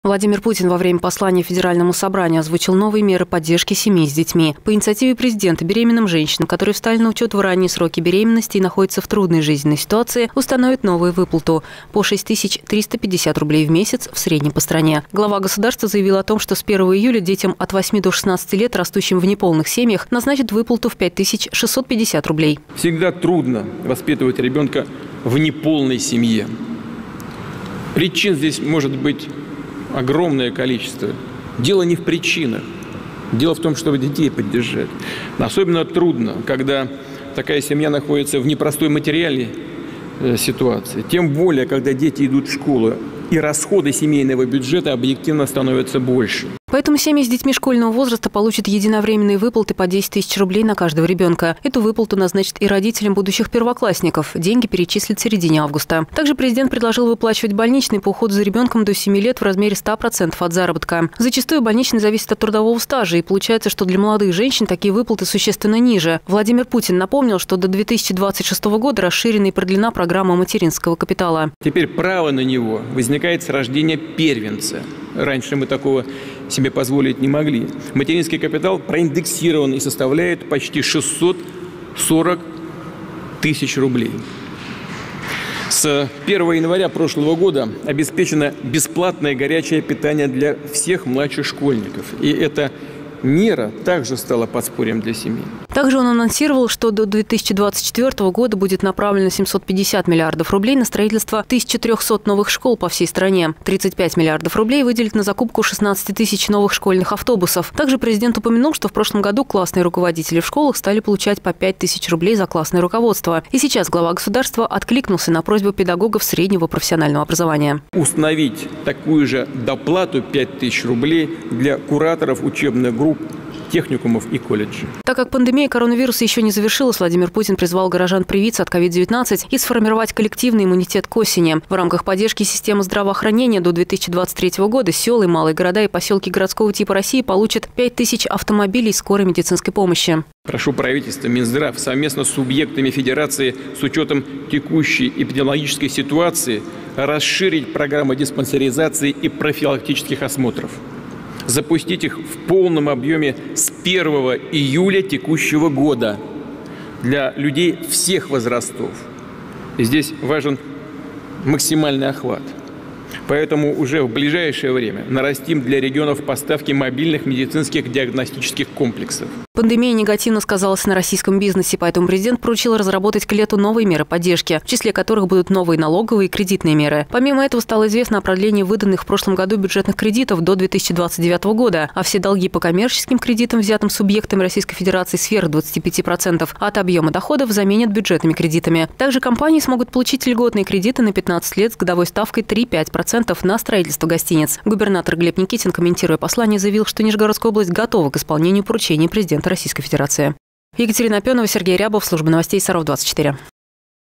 Владимир Путин во время послания Федеральному собранию озвучил новые меры поддержки семей с детьми. По инициативе президента беременным женщинам, которые встали на учет в ранние сроки беременности и находятся в трудной жизненной ситуации, установят новую выплату по 6350 рублей в месяц в среднем по стране. Глава государства заявил о том, что с 1 июля детям от 8 до 16 лет, растущим в неполных семьях, назначат выплату в 5650 рублей. Всегда трудно воспитывать ребенка в неполной семье. Причин здесь может быть огромное количество. Дело не в причинах. Дело в том, чтобы детей поддержать. Особенно трудно, когда такая семья находится в непростой материальной ситуации. Тем более, когда дети идут в школу, и расходы семейного бюджета объективно становятся больше. Поэтому семьи с детьми школьного возраста получат единовременные выплаты по 10 тысяч рублей на каждого ребенка. Эту выплату назначат и родителям будущих первоклассников. Деньги перечислят в середине августа. Также президент предложил выплачивать больничный по уходу за ребенком до 7 лет в размере 100% от заработка. Зачастую больничный зависит от трудового стажа, и получается, что для молодых женщин такие выплаты существенно ниже. Владимир Путин напомнил, что до 2026 года расширена и продлена программа материнского капитала. Теперь право на него возникает с рождения первенца. Раньше мы такого себе позволить не могли. Материнский капитал проиндексирован и составляет почти 640 тысяч рублей. С 1 января прошлого года обеспечено бесплатное горячее питание для всех младших школьников. И эта мера также стала подспорьем для семьи. Также он анонсировал, что до 2024 года будет направлено 750 миллиардов рублей на строительство 1300 новых школ по всей стране. 35 миллиардов рублей выделит на закупку 16 тысяч новых школьных автобусов. Также президент упомянул, что в прошлом году классные руководители в школах стали получать по 5 тысяч рублей за классное руководство. И сейчас глава государства откликнулся на просьбу педагогов среднего профессионального образования. Установить такую же доплату 5 тысяч рублей для кураторов учебных групп, техникумов и колледжей. Так как пандемия коронавируса еще не завершилась, Владимир Путин призвал горожан привиться от COVID-19 и сформировать коллективный иммунитет к осени. В рамках поддержки системы здравоохранения до 2023 года села и малые города и поселки городского типа России получат 5000 автомобилей скорой медицинской помощи. Прошу правительство, Минздрав совместно с субъектами Федерации с учетом текущей эпидемиологической ситуации расширить программы диспансеризации и профилактических осмотров. Запустить их в полном объеме с 1 июля текущего года для людей всех возрастов. И здесь важен максимальный охват. Поэтому уже в ближайшее время нарастим для регионов поставки мобильных медицинских диагностических комплексов. Пандемия негативно сказалась на российском бизнесе, поэтому президент поручил разработать к лету новые меры поддержки, в числе которых будут новые налоговые и кредитные меры. Помимо этого стало известно о продлении выданных в прошлом году бюджетных кредитов до 2029 года, а все долги по коммерческим кредитам, взятым субъектами Российской Федерации сверх 25% от объема доходов, заменят бюджетными кредитами. Также компании смогут получить льготные кредиты на 15 лет с годовой ставкой 3-5% на строительство гостиниц. Губернатор Глеб Никитин, комментируя послание, заявил, что Нижегородская область готова к исполнению поручений президента Российской Федерации. Екатерина Опенова, Сергей Рябов, служба новостей Саров 24.